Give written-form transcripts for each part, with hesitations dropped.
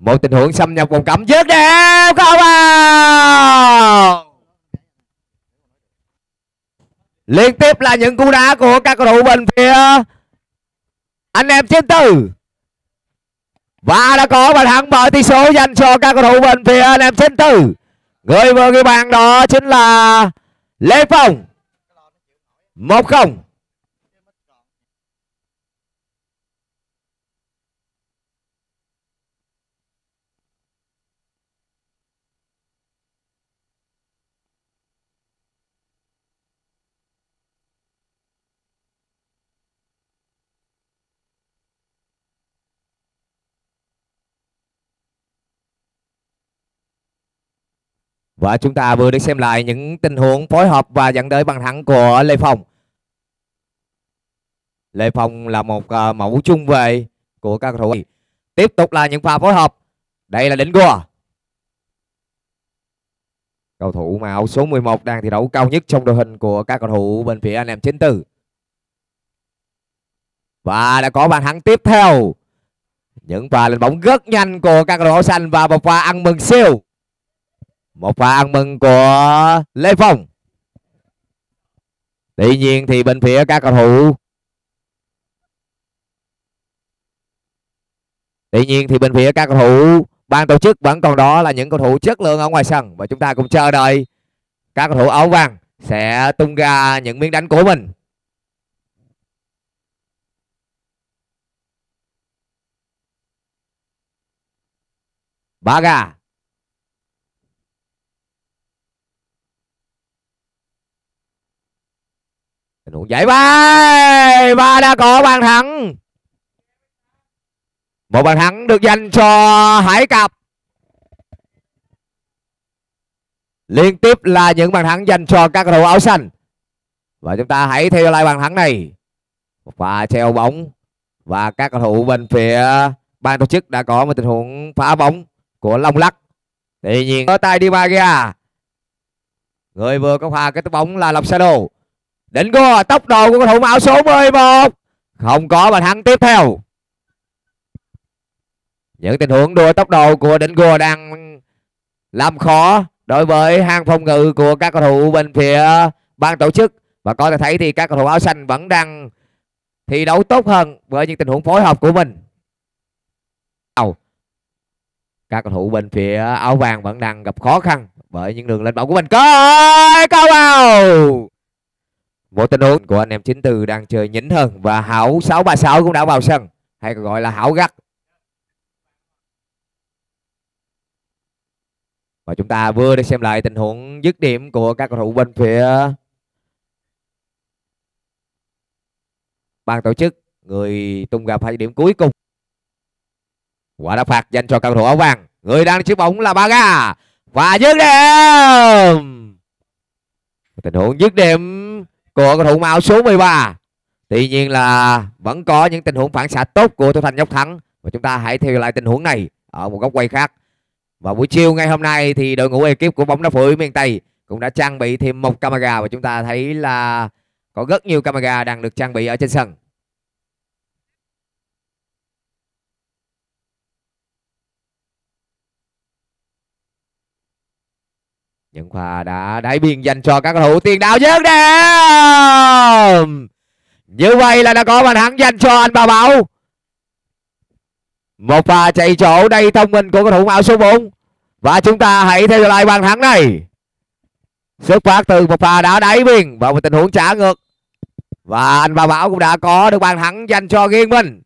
Một tình huống xâm nhập vòng cấm dứt điểm không vào. Liên tiếp là những cú đá của các cầu thủ bên phía anh em 94. Và đã có bàn thắng mở tỷ số dành cho các cầu thủ bên phía anh em 94. Người vừa ghi bàn đó chính là Lê Phong. 1-0. Và chúng ta vừa được xem lại những tình huống phối hợp và dẫn tới bàn thắng của Lê Phong. Lê Phong là một mẫu trung vệ của các cầu thủ. Tiếp tục là những pha phối hợp. Đây là Đỉnh Gua. Cầu thủ mà áo số 11 đang thi đấu cao nhất trong đội hình của các cầu thủ bên phía anh em 94. Và đã có bàn thắng tiếp theo. Những pha lên bóng rất nhanh của các cầu thủ áo xanh và một pha ăn mừng siêu. Một pha ăn mừng của Lê Phong. Tuy nhiên thì bên phía các cầu thủ ban tổ chức vẫn còn đó là những cầu thủ chất lượng ở ngoài sân. Và chúng ta cùng chờ đợi các cầu thủ áo vàng sẽ tung ra những miếng đánh của mình. Baga. Tình huống giải vai và đã có bàn thắng. Một bàn thắng được dành cho Hải Cập. Liên tiếp là những bàn thắng dành cho các cầu thủ áo xanh. Và chúng ta hãy theo lại bàn thắng này. Một pha treo bóng. Và các cầu thủ bên phía ban tổ chức đã có một tình huống phá bóng của Long Lắc. Tuy nhiên có tay Di Maria. Người vừa có pha cái bóng là Lộc Shadow. Đỉnh Gua, tốc độ của cầu thủ áo số 11. Không có bàn thắng tiếp theo. Những tình huống đua tốc độ của Đỉnh Gua đang làm khó đối với hàng phòng ngự của các cầu thủ bên phía ban tổ chức. Và có thể thấy thì các cầu thủ áo xanh vẫn đang thi đấu tốt hơn với những tình huống phối hợp của mình. Các cầu thủ bên phía áo vàng vẫn đang gặp khó khăn bởi những đường lên bóng của mình. Có vào. Một tình huống của anh em 94 đang chơi nhỉnh hơn. Và Hảo 636 cũng đã vào sân, hay còn gọi là Hảo Gắt. Và chúng ta vừa được xem lại tình huống dứt điểm của các cầu thủ bên phía ban tổ chức. Người tung ra pha điểm cuối cùng. Quả đá phạt dành cho cầu thủ áo vàng. Người đang chiếc bóng là Baga. Và dứt điểm. Tình huống dứt điểm của cầu thủ áo số 13. Tuy nhiên là vẫn có những tình huống phản xạ tốt của thủ thành Nhóc Thắng. Và chúng ta hãy theo lại tình huống này ở một góc quay khác. Và buổi chiều ngày hôm nay thì đội ngũ ekip của bóng đá phủi miền Tây cũng đã trang bị thêm một camera. Và chúng ta thấy là có rất nhiều camera đang được trang bị ở trên sân. Những pha đã đáy biên dành cho các cầu thủ tiền đạo dứt điểm. Như vậy là đã có bàn thắng dành cho anh Bà Bảo. Một pha chạy chỗ đầy thông minh của cầu thủ áo số 4. Và chúng ta hãy theo lại bàn thắng này. Xuất phát từ một pha đá đáy biên và một tình huống trả ngược. Và anh Bà Bảo cũng đã có được bàn thắng dành cho riêng mình.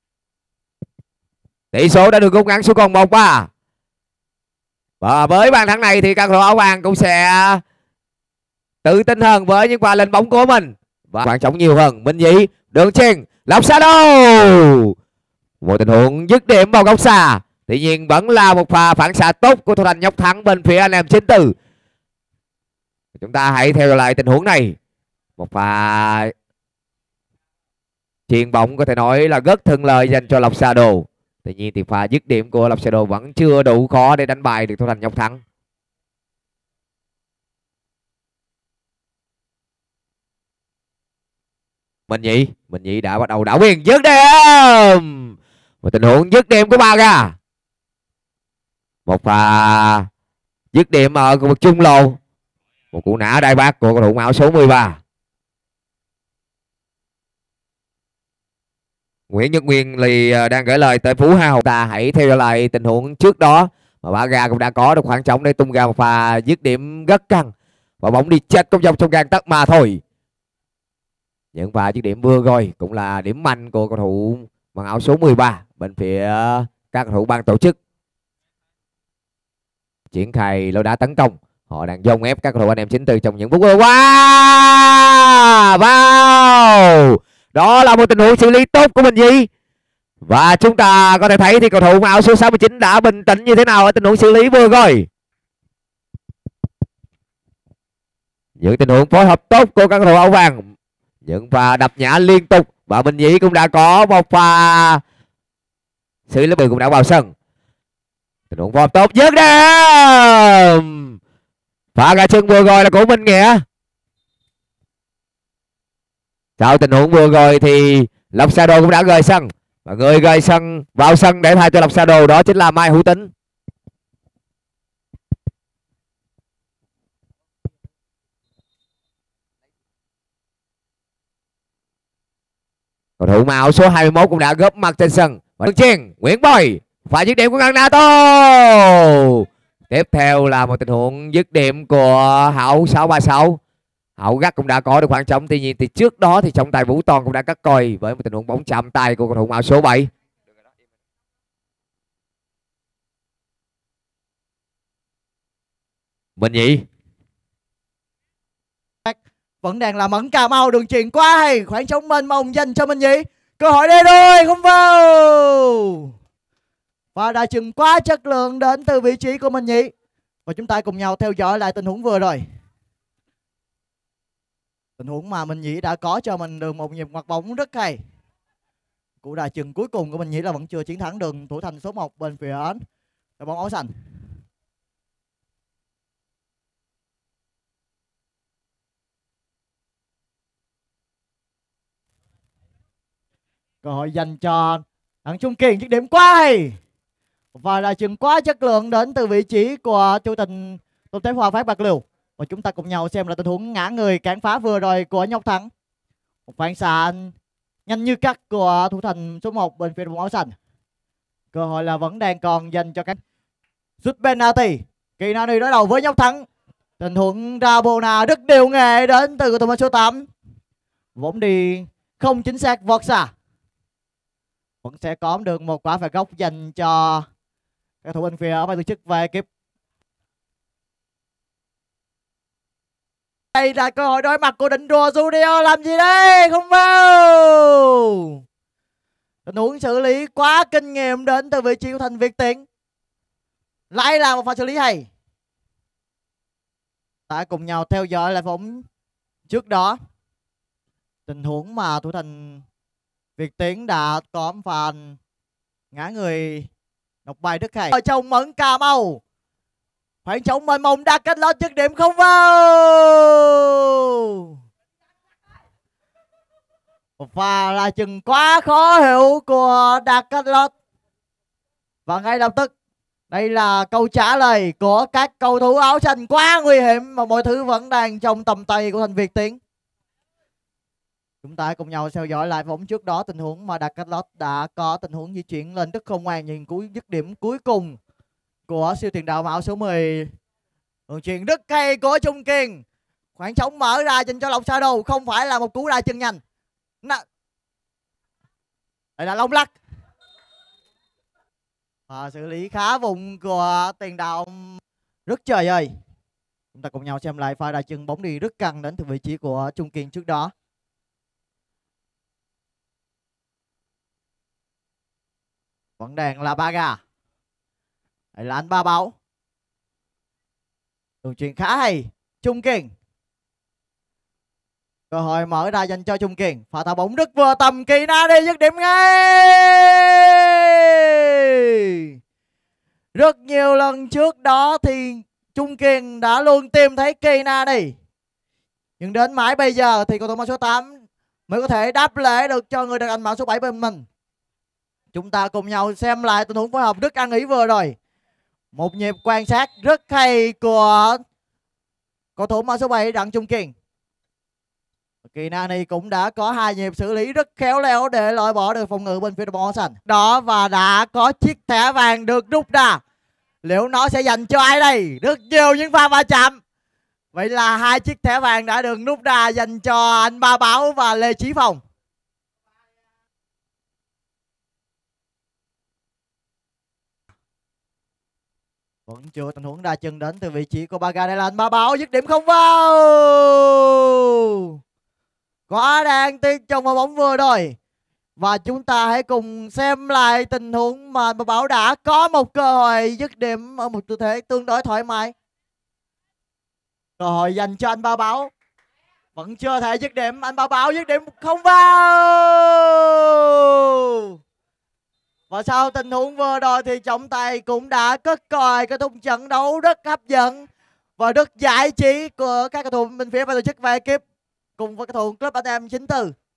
Tỷ số đã được rút ngắn xuống còn 1-3. Và với bàn thắng này thì các cầu thủ áo vàng cũng sẽ tự tin hơn với những pha lên bóng của mình. Và khoảng trống nhiều hơn. Minh Nhĩ, Đường Chen, Lộc Shadow. Một tình huống dứt điểm vào góc xa. Tuy nhiên vẫn là một pha phản xạ tốt của thủ thành Nhóc Thắng bên phía anh em 94. Chúng ta hãy theo lại tình huống này. Một pha chuyền bóng có thể nói là rất thuận lợi dành cho Lộc Shadow. Tuy nhiên thì pha dứt điểm của Lộc Shadow vẫn chưa đủ khó để đánh bại được thủ thành Nhóc Thắng. Minh Nhĩ đã bắt đầu đảo biên dứt điểm. Một tình huống dứt điểm của Baga. Một pha dứt điểm ở khu vực trung lộ. Một cú nã đại bác của cầu thủ áo số 13. Nguyễn Nhật Nguyên thì đang gửi lời tới Phú Hào. Ta hãy theo lại tình huống trước đó mà Baga cũng đã có được khoảng trống để tung ra một pha dứt điểm rất căng. Và bóng đi chết công dòng trong gang tấc mà thôi. Những pha dứt điểm vừa rồi cũng là điểm mạnh của cầu thủ mang áo số 13 bên phía các cầu thủ ban tổ chức. Triển khai lối đá tấn công. Họ đang dồn ép các cầu thủ anh em chính từ trong những phút vừa qua. Wow! Đó là một tình huống xử lý tốt của mình gì. Và chúng ta có thể thấy thì cầu thủ áo số 69 đã bình tĩnh như thế nào ở tình huống xử lý vừa rồi. Những tình huống phối hợp tốt của các cầu thủ áo vàng. Những pha đập nhã liên tục. Và Minh Nhĩ cũng đã có một pha xử lý cũng đã vào sân. Tình huống phối hợp tốt dứt điểm. Pha gà chân vừa rồi là của Minh Nghĩa. Sau tình huống vừa rồi thì Lộc Shadow cũng đã rời sân. Và người rời sân vào sân để thay cho Lộc Shadow đó chính là Mai Hữu Tính. Cầu thủ áo số 21 cũng đã góp mặt trên sân. Và đường chuyền Nguyễn Boy pha dứt điểm của Nato. Tiếp theo là một tình huống dứt điểm của Hậu 636. Hậu gắt cũng đã có được khoảng trống. Tuy nhiên thì trước đó thì trọng tài Vũ Toàn cũng đã cắt coi với một tình huống bóng chạm tay của cầu thủ áo số 7. Minh Nhĩ vẫn đang là Mẫn Cà Mau, đường chuyền quá hay, khoảng trống mênh mông dành cho Minh Nhĩ. Cơ hội đây rồi, không vào. Và đã chừng quá chất lượng đến từ vị trí của Minh Nhĩ. Và chúng ta cùng nhau theo dõi lại tình huống vừa rồi. Tình huống mà Minh Nhĩ đã có cho mình được một nhịp ngoặt bóng rất hay. Cú đá chừng cuối cùng của Minh Nhĩ là vẫn chưa chiến thắng được thủ thành số 1 bên phía đội bóng áo xanh. Cơ hội dành cho thằng Trung Kiên, dứt điểm quá hay. Và là chừng quá chất lượng đến từ vị trí của chủ tình Tôn Thế Hòa Phát Bạc Liêu. Và chúng ta cùng nhau xem là tình huống ngã người cản phá vừa rồi của Nhóc Thắng. Một phản xạ nhanh như cắt của thủ thành số 1 bên phía đội bóng áo xanh. Cơ hội là vẫn đang còn dành cho các sút penalty. Kỳ Nani đối đầu với Nhóc Thắng. Tình huống Rabona rất đều nghệ đến từ cầu thủ số 8. Bóng đi không chính xác vọt xa. Vẫn sẽ có được một quả phạt góc dành cho các thủ bên phía ban tổ chức và ekip. Đây là cơ hội đối mặt của định rùa Judio, làm gì đây, không vào. Tình huống xử lý quá kinh nghiệm đến từ vị trí của Thành Việt Tiến. Lại là một pha xử lý hay. Ta cùng nhau theo dõi lại bóng trước đó. Tình huống mà thủ thành Việt Tiến đã có pha ngã người đọc bài rất hay. Ở trong Mẫn Cà Mau, khoảng trống mênh mông đạt cách lót dứt điểm không vào. Một pha là chừng quá khó hiểu của Đạt Cách Lót. Và ngay lập tức đây là câu trả lời của các cầu thủ áo xanh, quá nguy hiểm mà mọi thứ vẫn đang trong tầm tay của Thành Việt Tiến. Chúng ta cùng nhau theo dõi lại bóng trước đó, tình huống mà Đạt Cách Lót đã có tình huống di chuyển lên rất không ngoan, nhìn cú dứt điểm cuối cùng của siêu tiền đạo áo số 10. Đường chuyền rất hay của Trung Kiên. Khoảng trống mở ra dành cho Lộc Shadow, không phải là một cú đá chân nhanh. Đây là Long Lắc. Và xử lý khá vùng của tiền đạo rất trời ơi. Chúng ta cùng nhau xem lại pha đá chân bóng đi rất căng đến từ vị trí của Trung Kiên trước đó. Vẫn đang là Baga. Đây là anh Ba Bảo. Đường chuyền khá hay. Trung Kiên. Cơ hội mở ra dành cho Trung Kiên. Pha thả bóng rất vừa tầm, Kỳ Na đi dứt điểm ngay. Rất nhiều lần trước đó thì Trung Kiên đã luôn tìm thấy Kỳ Na đi. Nhưng đến mãi bây giờ thì cầu thủ số 8 mới có thể đáp lễ được cho người đàn anh mã số 7 bên mình. Chúng ta cùng nhau xem lại tình huống phối hợp rất ăn ý vừa rồi. Một nhịp quan sát rất hay của cầu thủ mang số 7 Đặng Trung Kiên. Kỳ na này cũng đã có 2 nhịp xử lý rất khéo léo để loại bỏ được phòng ngự bên phía đội bóng áo xanh. Đó, và đã có chiếc thẻ vàng được rút ra. Liệu nó sẽ dành cho ai đây? Rất nhiều những pha va chạm. Vậy là 2 chiếc thẻ vàng đã được rút ra dành cho anh Ba Bảo và Lê Chí Phong. Vẫn chưa tình huống đa chân đến từ vị trí của Baga. Đây là anh Ba Bảo, dứt điểm không vào. Quá đáng tiếc trong pha bóng vừa rồi. Và chúng ta hãy cùng xem lại tình huống mà Ba Bảo đã có một cơ hội dứt điểm ở một tư thế tương đối thoải mái. Cơ hội dành cho anh Ba Bảo. Vẫn chưa thể dứt điểm, anh Ba Bảo dứt điểm không vào. Và sau tình huống vừa rồi thì trọng tài cũng đã cất còi kết thúc trận đấu rất hấp dẫn và rất giải trí của các cầu thủ bên phía ban tổ chức và ekip cùng với cầu thủ club anh em 94.